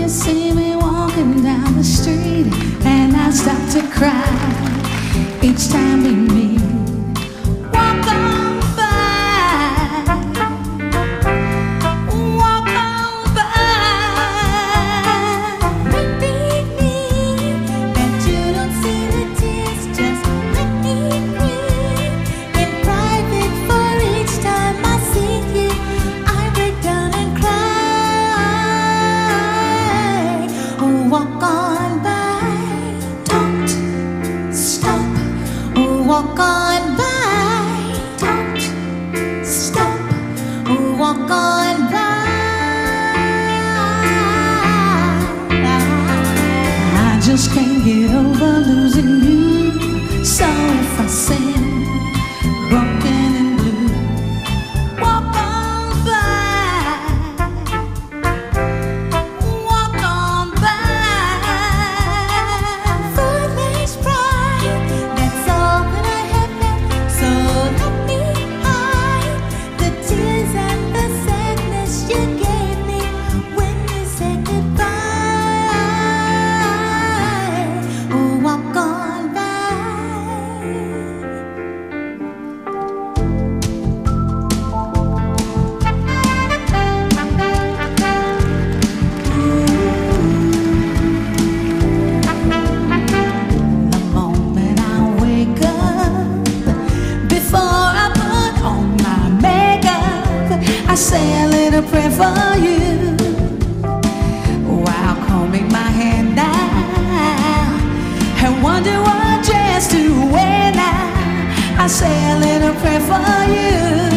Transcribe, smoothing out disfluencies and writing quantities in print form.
you see me walking down the street and I start to cry each time we meet. Walk on by, walk on by. Repeat me that you don't see the tears, just let me breathe. In private, for each time I see you, I break down and cry. Walk on by, don't stop. Walk on by, don't stop. Walk on by. I just can't get over losing you. So if I sin, broken and blue, walk on by, walk on by. Foolish pride, that's all that I have left. So let me hide the tears and the sadness you gave me when you said goodbye. Walk on by. The moment I wake up, before I put on my makeup, I say a little prayer for you while combing my hair down and wonder what dress to wear now. I say a little prayer for you.